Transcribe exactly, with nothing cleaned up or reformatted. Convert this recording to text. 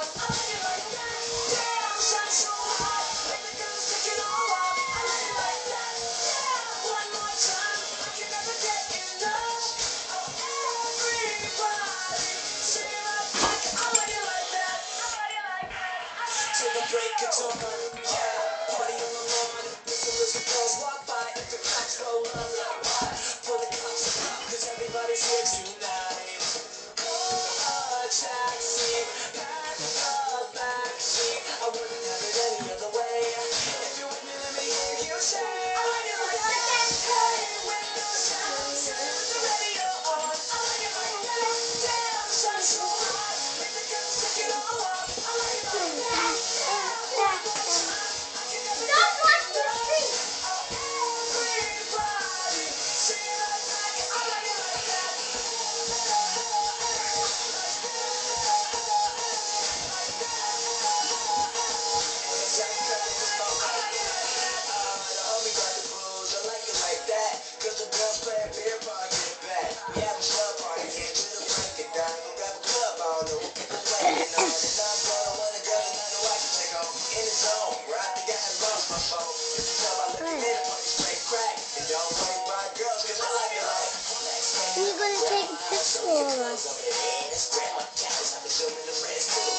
Break guitar, yeah, party on the lawn. Listen as the girls walk by, if the cops roll up like what? Pull the cops up, cause everybody's here tonight. Call a taxi, pack the back seat. I wouldn't have it any other way. If you with me, let me hear you say, I like it like that. Hey, windows down, turn the radio on. I like it like that. Damn, shine so hot, make the girls take it all off. I like it like that. You're gonna take a picture of us.